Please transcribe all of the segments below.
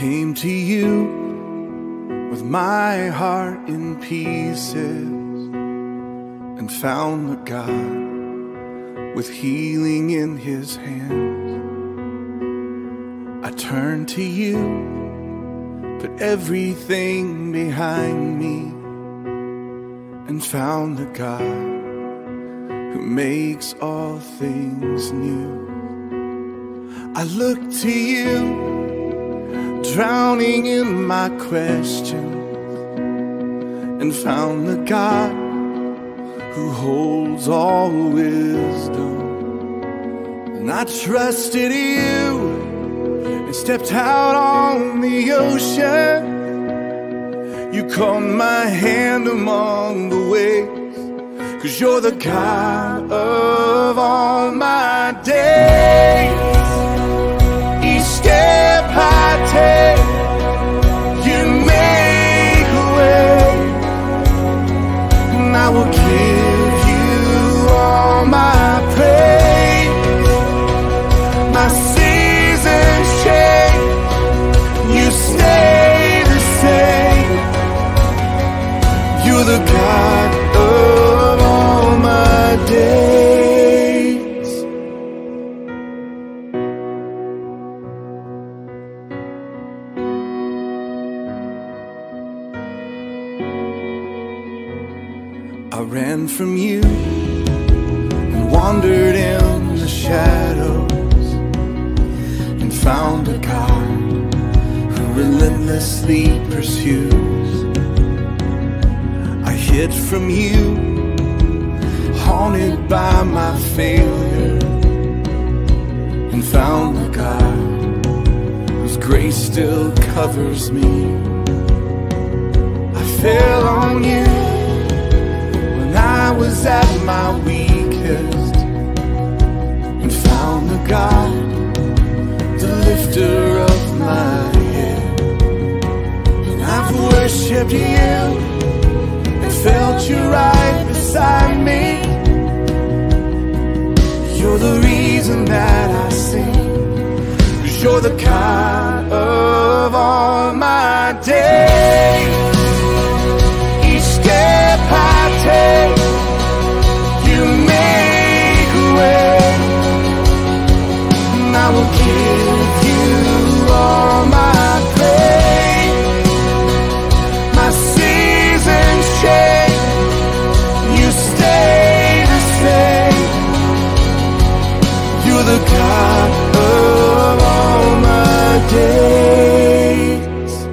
came to you with my heart in pieces and found the God with healing in his hands. I turned to you, put everything behind me, and found the God who makes all things new. I look to you, drowning in my questions, and found the God who holds all wisdom. And I trusted you and stepped out on the ocean. You caught my hand among the waves, 'cause you're the God of all my days. Each step I take, you make a way, and I will give you all my praise. My seasons change, you stay the same. You're the God of all my days. I ran from you and wandered in the shadows, and found a God who relentlessly pursues. I hid from you, haunted by my failure, and found the God whose grace still covers me. I fell on you when I was at my weakest, and found the God, the lifter of my head. And I've worshipped you, felt you right beside me. You're the reason that I sing, 'cause you're the God of all my days. Each step I take, you make a way, and I will give you all my praise. My seasons change, you stay the same. You're the God of all my days.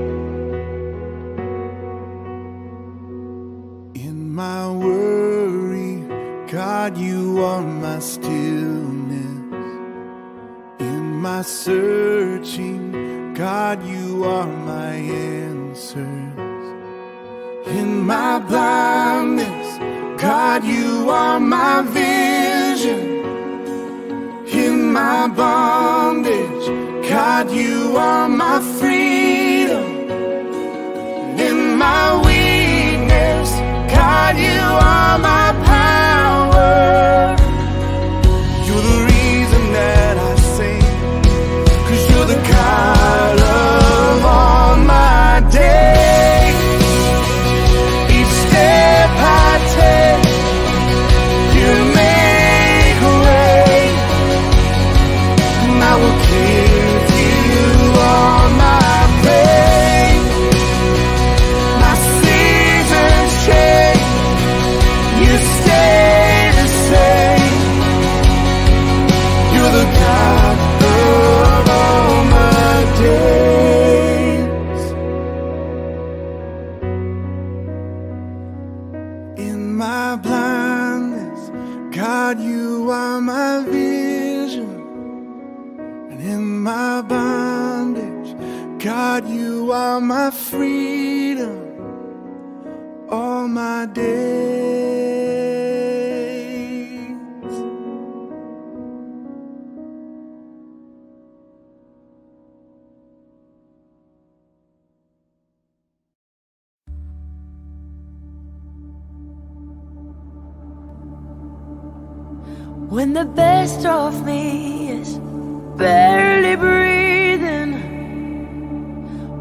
In my worry, God, you are my stillness. In my searching, God, you are my answers. In my blindness, God, you are my vision. In my bondage, God, you are my freedom. In my weakness, God, you are my power. You're the reason that I sing, 'cause you're the God of all my days. Each step I take, you make a way, and I will give you all my praise. My seasons change, you stay the same. You're the God of all my days. In my blindness, God, you are my vision. And in my bondage, God, you are my freedom. All my days. When the best of me is barely breathing,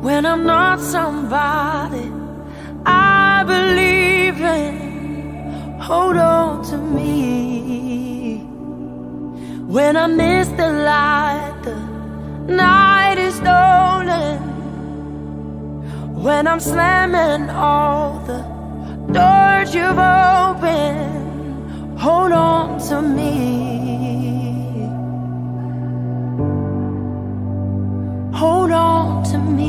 when I'm not somebody I believe in. Hold on to me when I miss the light, the night is stolen. When I'm slamming all the doors you've opened, hold on to me. Hold on to me.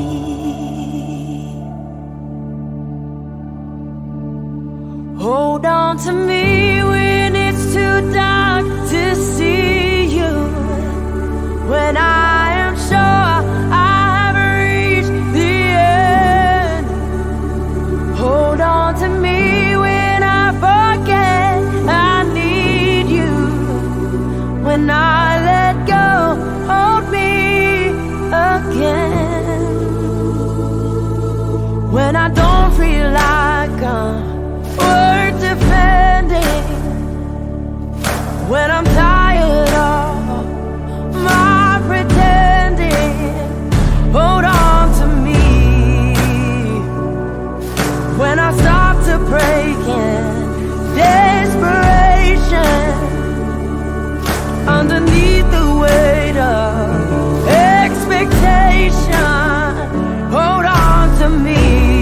Hold on to me when it's too dark to see you. When I am sure I've reached the end. Hold on to me when I forget I need you. When I let go, hold me again. When I don't feel like I'm worth defending. When I'm tired of my pretending, hold on to me. When I start to break in desperation, underneath the weight of expectation, hold on to me.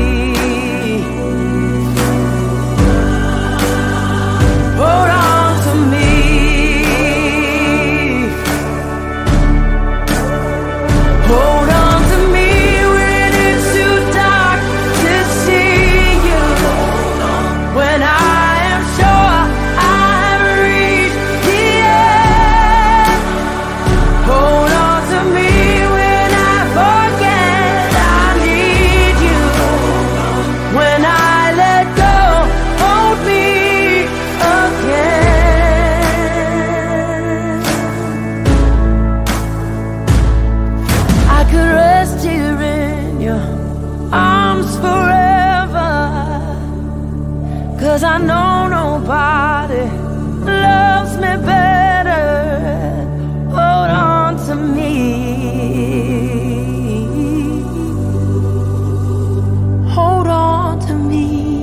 Hold on to me. Hold on to me when it's too dark to see you. When I am sure I've reached the end. Hold on to me when I forget I need you. When I let go, hold me again. I could rest here in your arms forever, 'cause I know nobody loves me better. Hold on to me. Hold on to me.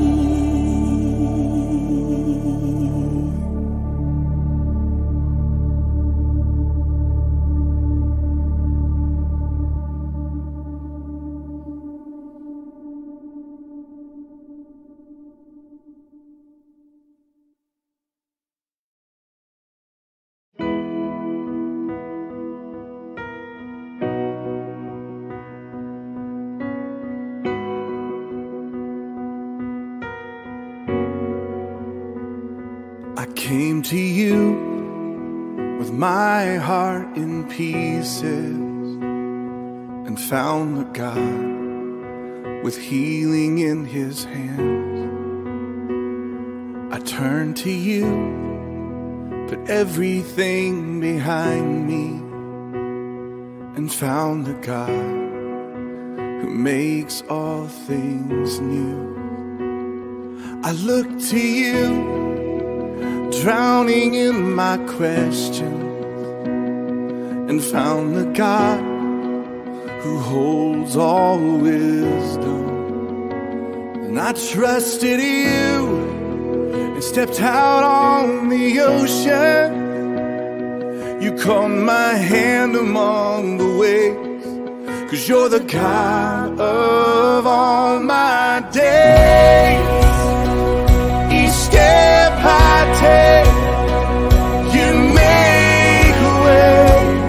I came to you with my heart in pieces and found the God with healing in his hands. I turned to you, put everything behind me, and found the God who makes all things new. I look to you, drowning in my questions, and found the God who holds all wisdom. And I trusted you and stepped out on the ocean. You caught my hand among the waves, 'cause you're the God of all my days. Each step I take, you make a way,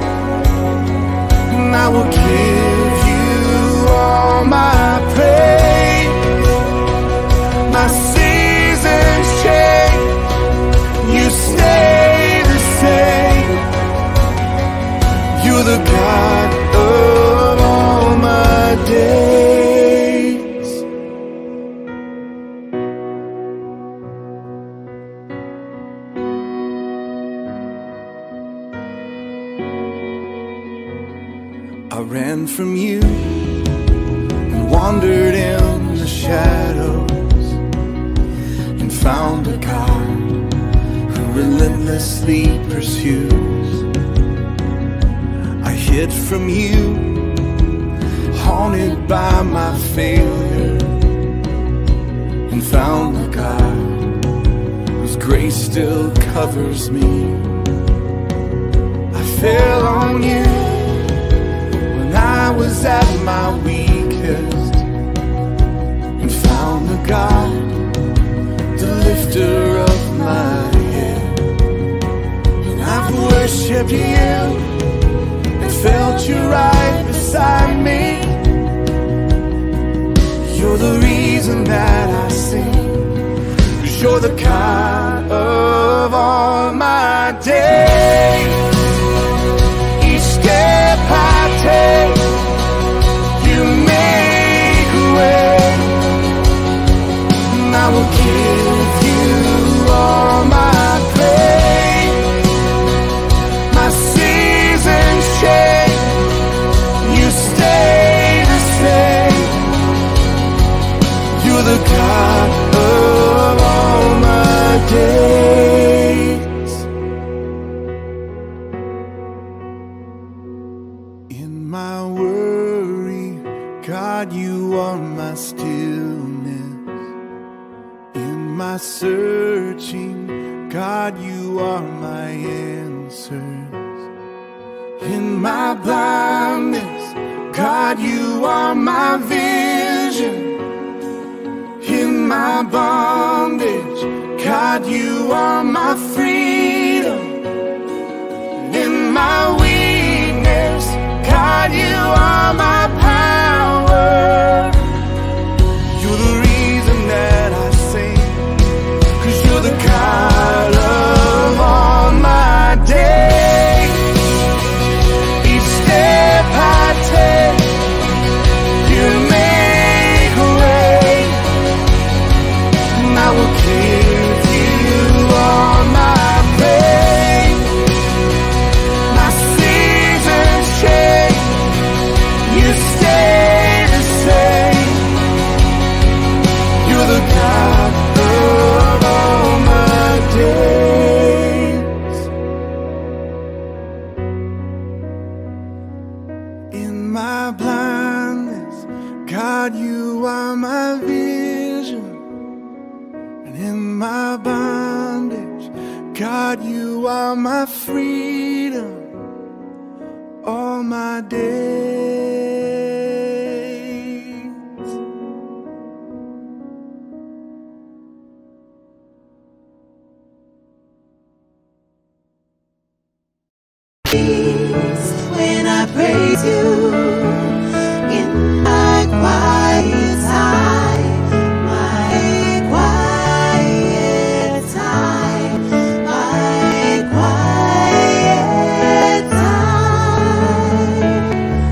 and I will give you all my praise. My seasons change, you stay the same. You're the God of all my days. I ran from you and wandered in the shadows, and found a God who relentlessly pursues. I hid from you, haunted by my failure, and found the God whose grace still covers me. I fell on you when I was at my weakest, and found the God, the lifter of my head. And I've worshipped you and felt you right beside me. You're the reason that I sing, 'cause you're the God of all my days. Each step I take, you make a way, and I will give you all my praise. My seasons change, you stay the same. You're the God of all my days. In my worry, God, you are my stillness. In my searching, God, you are my answers. In my blindness, God, you are my vision. In my bondage, God, you are my freedom. In my weakness, God, you are my power. You're the reason that I sing, 'cause you're the God of all my days. Each step I take, you make a way, and I will give you all my praise. My seasons change, you stay the same. You're the God of all my days. In my blindness, God, you are my vision. And in my bondage, God, you are my freedom. All my days. When I praise you in my quiet time, my quiet time, my quiet time.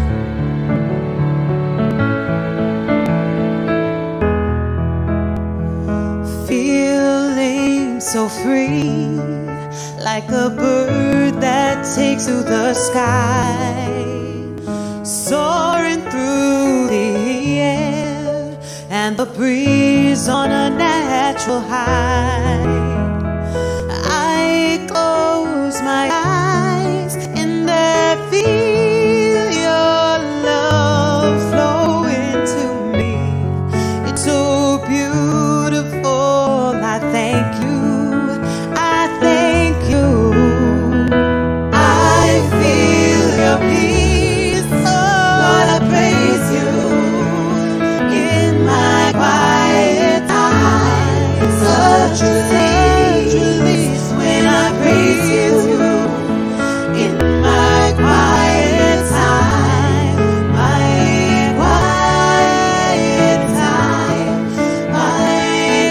Feeling so free, like a bird that takes to the sky, soaring through the air, and the breeze on a natural high. I close my eyes and there feel your love flow into me. It's so beautiful, I thank you, I thank you. I feel your peace, Lord, I praise you in my quiet time. Such release when I praise you in my quiet time, my quiet time, my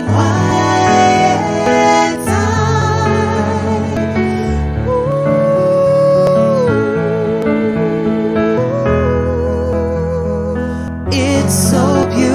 quiet time. Ooh. It's so beautiful.